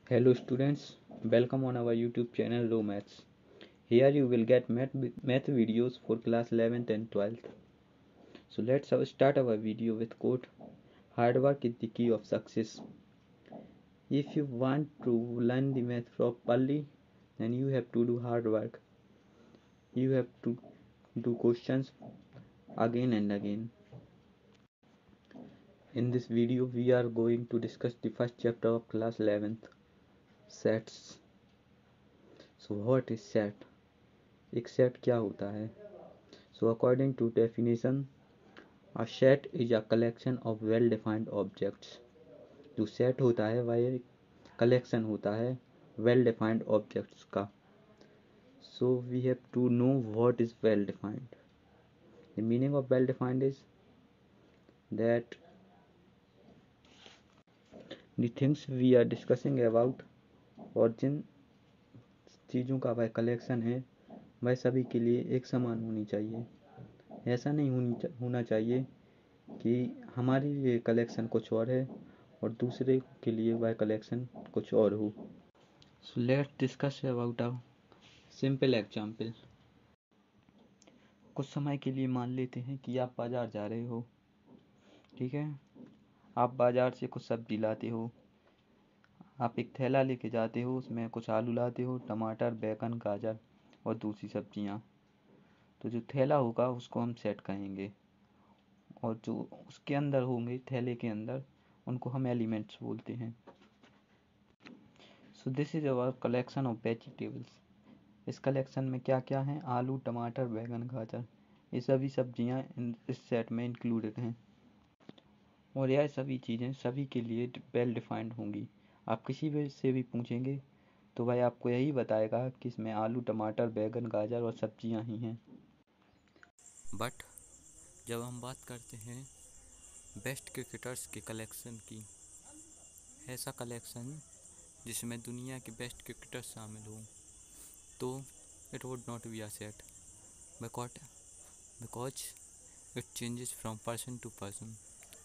Hello students, welcome on our YouTube channel Low Maths. Here you will get math videos for class 11th and 12th. So let's start our video with quote, hard work is the key of success. If you want to learn the math properly, then you have to do hard work. You have to do questions again and again. In this video we are going to discuss the first chapter of class 11th, sets. So what is set? एक set क्या होता है? So according to definition, a set is a collection of well defined objects. जो set होता है वह एक collection होता है well defined objects का. So we have to know what is well defined. The meaning of well defined is that the things we are discussing about और जिन चीज़ों का वह कलेक्शन है वह सभी के लिए एक समान होनी चाहिए. ऐसा नहीं होना चाहिए कि हमारी ये कलेक्शन कुछ और है और दूसरे के लिए वह कलेक्शन कुछ और हो. So let's discuss about a simple example. कुछ समय के लिए मान लेते हैं कि आप बाज़ार जा रहे हो. ठीक है, आप बाज़ार से कुछ सब्जी लाते हो. आप एक थैला लेके जाते हो, उसमें कुछ आलू लाते हो, टमाटर, बैगन, गाजर और दूसरी सब्जियां. तो जो थैला होगा उसको हम सेट कहेंगे और जो उसके अंदर होंगे थैले के अंदर उनको हम एलिमेंट्स बोलते हैं. So this is our collection of vegetables. इस कलेक्शन में क्या क्या है? आलू, टमाटर, बैगन, गाजर, ये सभी सब्जियां इस सेट में इंक्लूडेड हैं और यह सभी चीज़ें सभी के लिए वेल डिफाइंड होंगी. आप किसी भी से भी पूछेंगे तो वह आपको यही बताएगा कि इसमें आलू, टमाटर, बैगन, गाजर और सब्जियां ही हैं. बट जब हम बात करते हैं बेस्ट क्रिकेटर्स के कलेक्शन की, ऐसा कलेक्शन जिसमें दुनिया के बेस्ट क्रिकेटर्स शामिल हों, तो it would not be a set because it changes from person to person.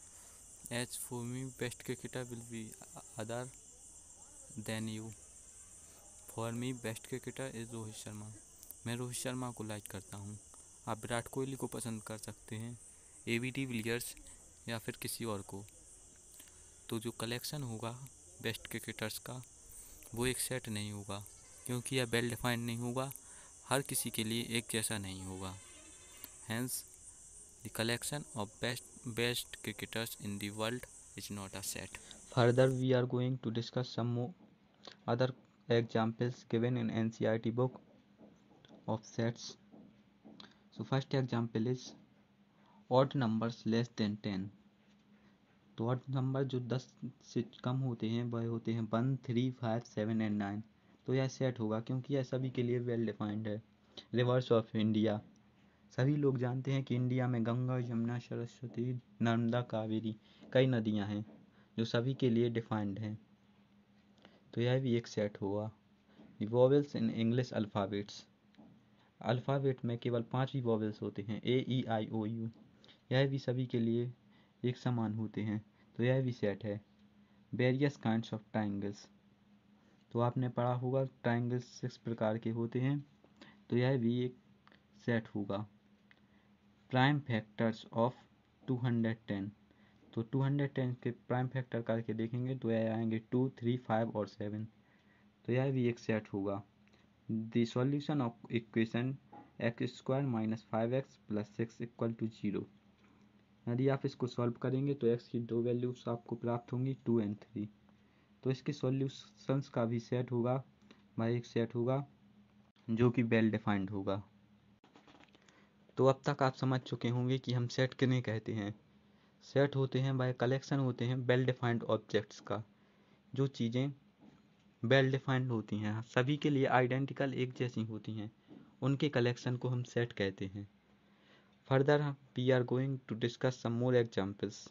As for me best cricketer will be other than you. For me best cricketer is Rohit Sharma. मैं रोहित शर्मा को like करता हूँ. आप विराट कोहली को पसंद कर सकते हैं, AB डिविलियर्स या फिर किसी और को. तो जो कलेक्शन होगा बेस्ट क्रिकेटर्स का वो एक सेट नहीं होगा, क्योंकि यह वेल डिफाइंड नहीं होगा, हर किसी के लिए एक जैसा नहीं होगा. Hence the collection of best cricketers in the world is not a set. Further we are going to discuss some more other examples given in NCERT book of sets. So first example is odd numbers less than 10. तो odd number जो 10 से कम होते हैं वह होते हैं 1, 3, 5, 7 and 9. तो यह सेट होगा क्योंकि यह सभी के लिए वेल डिफाइंड है. Rivers of India. सभी लोग जानते हैं कि इंडिया में गंगा, यमुना, सरस्वती, नर्मदा, कावेरी कई नदियां हैं जो सभी के लिए डिफाइंड हैं. तो यह भी एक सेट होगा. The vowels in English alphabets. Alphabet में केवल 5 ही वोवेल्स होते हैं, AEIOU. यह भी सभी के लिए एक समान होते हैं, तो यह भी सेट है. Various kinds of triangles. तो आपने पढ़ा होगा ट्राइंगल्स 6 प्रकार के होते हैं, तो यह भी एक सेट होगा. Prime factors of 210. तो 210 के प्राइम फैक्टर करके देखेंगे तो यह आएंगे 2, 3, 5 और 7. तो यह भी एक सेट होगा. The solution of equation x² - 5x + 6 = 0. यदि आप इसको सॉल्व करेंगे तो x की दो वैल्यूज आपको प्राप्त होंगी 2 और 3. तो इसके सॉल्यूशंस का भी सेट होगा, वह एक सेट होगा जो कि वेल डिफाइंड होगा. तो अब तक आप समझ चुके होंगे कि हम सेट किन्हें कहते हैं. सेट होते हैं वह कलेक्शन होते हैं वेल डिफाइंड ऑब्जेक्ट्स का. जो चीज़ें वेल डिफाइंड होती हैं, सभी के लिए आइडेंटिकल एक जैसी होती हैं, उनके कलेक्शन को हम सेट कहते हैं. Further we are going to discuss some more examples.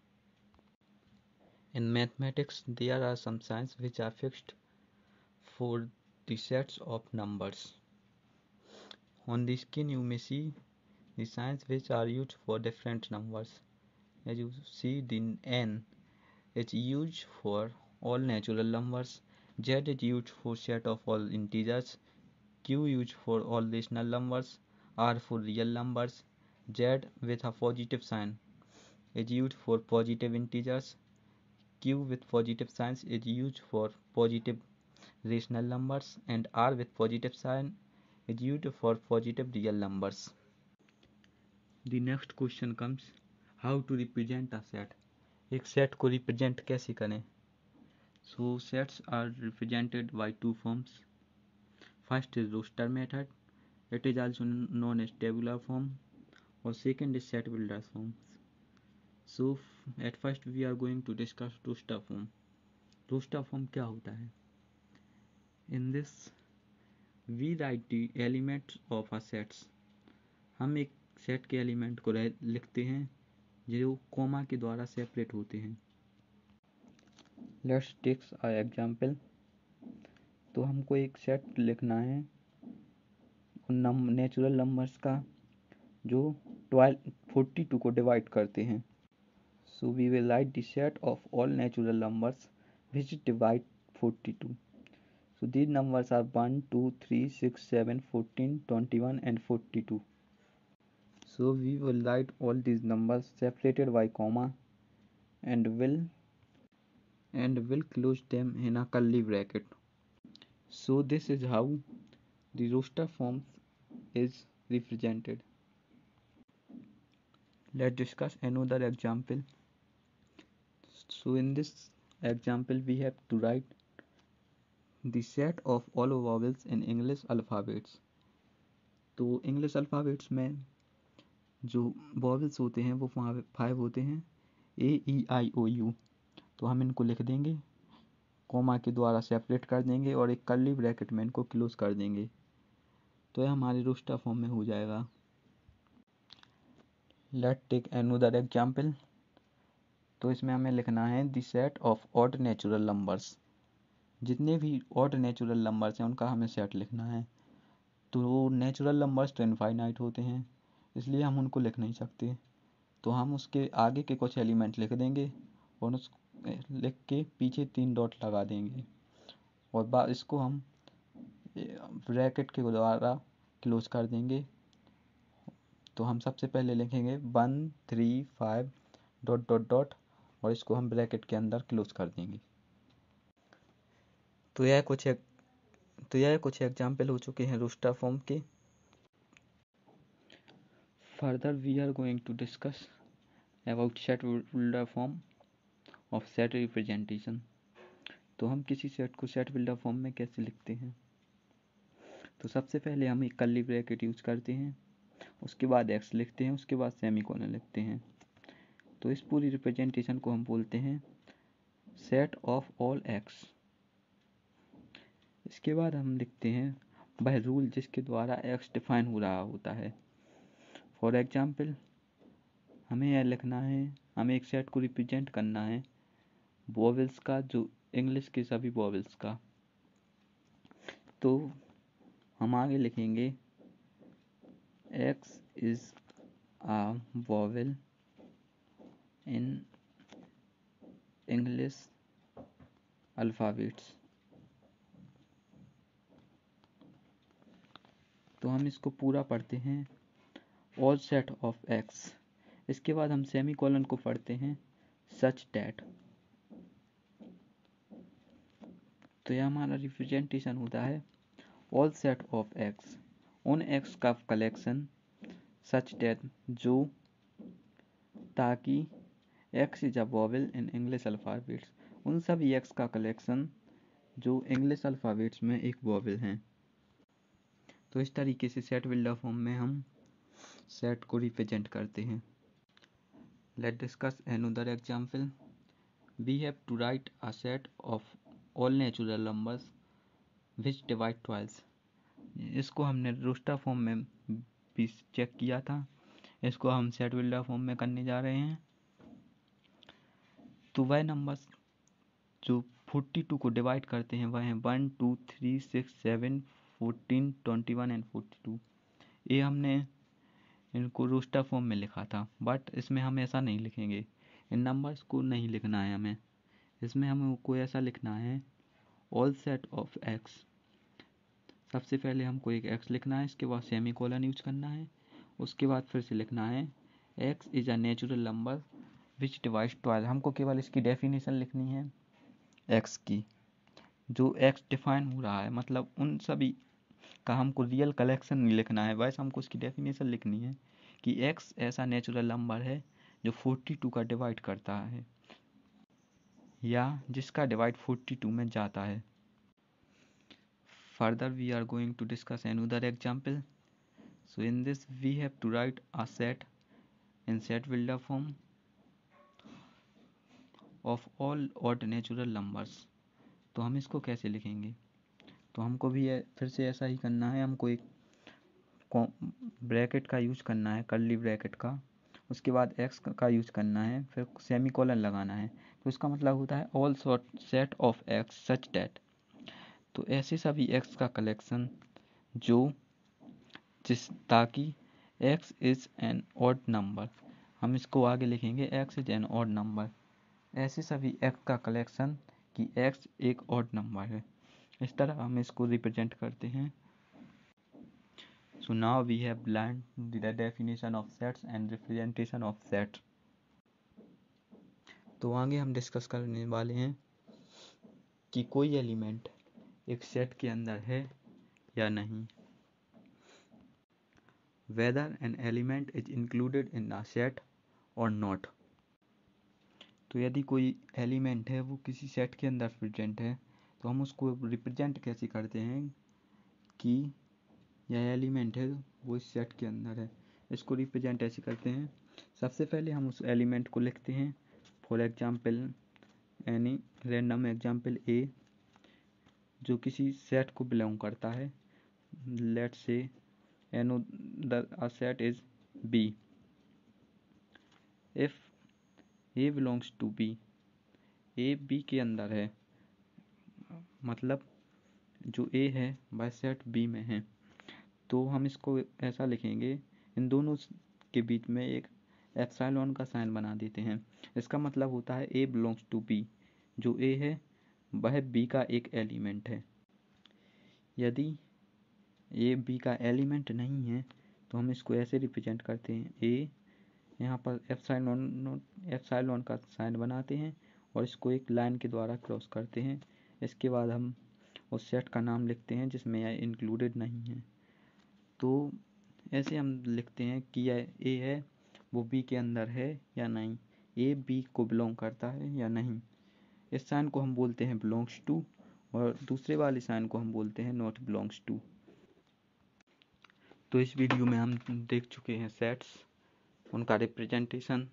In mathematics, there are some signs which are fixed for the sets of numbers. On the screen you may see the signs which are used for different numbers. As you see, the n is used for all natural numbers Z is used for set of all integers, Q used for all rational numbers, R for real numbers. Z with a positive sign is used for positive integers, Q with positive signs is used for positive rational numbers, and R with positive sign is used for positive real numbers. The next question comes, how to represent a set? एक set को represent कैसे करें? So sets are represented by two forms. First is roster method. It is also known as tabular form. Or second is set builder form. So at first we are going to discuss roster form. Roster form क्या होता है? In this we write the elements of a sets. हम एक set के element को लिखते हैं जो कॉमा के द्वारा सेपरेट होते हैं. Let's take a example. तो हमको एक सेट लिखना है नेचुरल नंबर्स का जो 42 को डिवाइड करते हैं. So we will write the set of all natural numbers which divide 42. So these numbers are 1, 2, 3, 6, 7, 14, 21 and 42. So we will write all these numbers separated by comma and will close them in a curly bracket. So this is how the roster form is represented. Let's discuss another example. So in this example we have to write the set of all vowels in English alphabets. तो English alphabets में जो vowels होते हैं वो 5 होते हैं, AEIOU. तो हम इनको लिख देंगे, कॉमा के द्वारा सेपरेट कर देंगे और एक कर्ली ब्रैकेट में इनको क्लोज कर देंगे. तो यह हमारे रोस्टर फॉर्म में हो जाएगा. Let take another example. तो इसमें हमें लिखना है the set of odd natural numbers. जितने भी ऑड नेचुरल नंबर्स हैं उनका हमें सेट लिखना है. तो नेचुरल नंबर्स तो इनफाइनाइट होते हैं, इसलिए हम उनको लिख नहीं सकते. तो हम उसके आगे के कुछ एलिमेंट लिख देंगे और उस लिख के पीछे 3 डॉट लगा देंगे और इसको हम ब्रैकेट के द्वारा क्लोज कर देंगे. तो हम सबसे पहले लिखेंगे 1 3 5 डॉट डॉट डॉट और इसको हम ब्रैकेट के अंदर क्लोज कर देंगे. तो यह कुछ एग्जाम्पल हो चुके हैं रोस्टर फॉर्म के. Further we are going to discuss about set builder form of set representation. तो हम किसी सेट को सेट बिल्डर फॉर्म में कैसे लिखते हैं? तो सबसे पहले हम एक कर्ली ब्रैकेट यूज करते हैं, उसके बाद एक्स लिखते हैं, उसके बाद सेमीकोलन लिखते हैं. तो इस पूरी रिप्रेजेंटेशन को हम बोलते हैं सेट ऑफ ऑल एक्स. इसके बाद हम लिखते हैं वह रूल जिसके द्वारा एक्स डिफाइन हो रहा होता है. फॉर एग्जाम्पल हमें यह लिखना है, हमें एक सेट को रिप्रेजेंट करना है वॉवेल्स का, जो इंग्लिश के सभी वॉवेल्स का. तो हम आगे लिखेंगे x is a vowel in English alphabets. तो हम इसको पूरा पढ़ते हैं ऑल सेट ऑफ एक्स. इसके बाद हम सेमीकोलन को पढ़ते हैं सच डैट. तो यह हमारा रिप्रेजेंटेशन होता है ऑल सेट ऑफ एक्स उन एक्स का कलेक्शन सच डैट जो, ताकि x is a vowel in English alphabets, उन सभी एक्स का कलेक्शन जो इंग्लिश अल्फ़ाबेट्स में एक वॉवेल हैं. तो इस तरीके से सेट बिल्डर फॉर्म में हम सेट को रिप्रेजेंट करते हैं. Let discuss another example. We have to write a set of all natural numbers which divide twice. इसको हमने रोस्टर फॉर्म में भी चेक किया था, इसको हम सेट बिल्डर फॉर्म में करने जा रहे हैं. तो वह नंबर्स जो 42 को डिवाइड करते हैं वह हैं 1 2 3 6 7 14 21 एंड 42. ये हमने इनको रोस्टर फॉर्म में लिखा था, बट इसमें हम ऐसा नहीं लिखेंगे. इन नंबर्स को नहीं लिखना है हमें, इसमें हमें कोई ऐसा लिखना है ऑल सेट ऑफ एक्स, सबसे पहले हमको एक एक्स लिखना है, इसके बाद सेमीकोलन यूज करना है, उसके बाद फिर से लिखना है x is a natural number which divides 12। हमको केवल इसकी डेफिनेशन लिखनी है एक्स की, जो एक्स डिफाइन हो रहा है, मतलब उन सभी का हमको रियल कलेक्शन नहीं लिखना है, बस हमको उसकी डेफिनेशन लिखनी है कि एक्स ऐसा नेचुरल नंबर है जो 42 का डिवाइड करता है या जिसका डिवाइड 42 में जाता है। Further we are going to discuss another example. So in this we have to write a set in set builder form of all odd natural numbers. तो हम इसको कैसे लिखेंगे? तो हमको भी फिर से ऐसा ही करना है, हमको एक ब्रैकेट का यूज करना है, कर्ली ब्रैकेट का, उसके बाद एक्स का यूज करना है, फिर सेमीकोलन लगाना है। तो इसका मतलब होता है all set of x such that, तो ऐसे सभी एक्स का कलेक्शन जो ताकि x is an odd number, हम इसको आगे लिखेंगे x is an odd number, ऐसे सभी x का कलेक्शन कि x एक ऑड नंबर है। इस तरह हम इसको रिप्रेजेंट करते हैं। So now we have learn the definition of sets and representation of sets. तो आगे हम डिस्कस करने वाले हैं कि कोई एलिमेंट एक सेट के अंदर है या नहीं, whether an element is included in a set or not। तो यदि कोई एलिमेंट है वो किसी सेट के अंदर प्रेजेंट है तो हम उसको रिप्रेजेंट कैसे करते हैं कि यह एलिमेंट है वो इस सेट के अंदर है। इसको रिप्रेजेंट ऐसे करते हैं, सबसे पहले हम उस एलिमेंट को लिखते हैं, for example any random example a जो किसी सेट को बिलोंग करता है, let's say a set is B, if A belongs to B, A B के अंदर है, मतलब जो A है वह सेट B में है, तो हम इसको ऐसा लिखेंगे, इन दोनों के बीच में एक एप्सिलॉन का साइन बना देते हैं। इसका मतलब होता है A belongs to B, जो A है वह B का एक एलिमेंट है। यदि ए बी का एलिमेंट नहीं है तो हम इसको ऐसे रिप्रेजेंट करते हैं, ए यहाँ पर एप्सिलॉन का साइन बनाते हैं और इसको एक लाइन के द्वारा क्रॉस करते हैं। इसके बाद हम उस सेट का नाम लिखते हैं जिसमें यह इंक्लूडेड नहीं है। तो ऐसे हम लिखते हैं कि यह ए है वो बी के अंदर है या नहीं, ए बी को बिलोंग करता है या नहीं। इस साइन को हम बोलते हैं बिलोंग्स टू और दूसरे वाले साइन को हम बोलते हैं नॉट बिलोंग्स टू। तो इस वीडियो में हम देख चुके हैं सेट्स, उनका रिप्रेजेंटेशन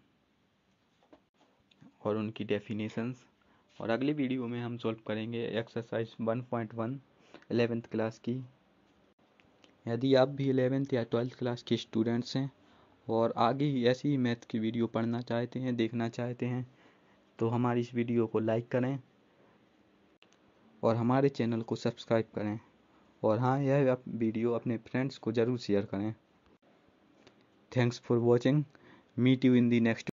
और उनकी डेफिनेशंस, और अगली वीडियो में हम सॉल्व करेंगे एक्सरसाइज 1.1 11th क्लास की। यदि आप भी 11th या 12th क्लास के स्टूडेंट्स हैं और आगे ही ऐसी ही मैथ की वीडियो पढ़ना चाहते हैं, देखना चाहते हैं, तो हमारी इस वीडियो को लाइक करें और हमारे चैनल को सब्सक्राइब करें, और हाँ, यह वीडियो अपने फ्रेंड्स को ज़रूर शेयर करें। Thanks for watching, meet you in the next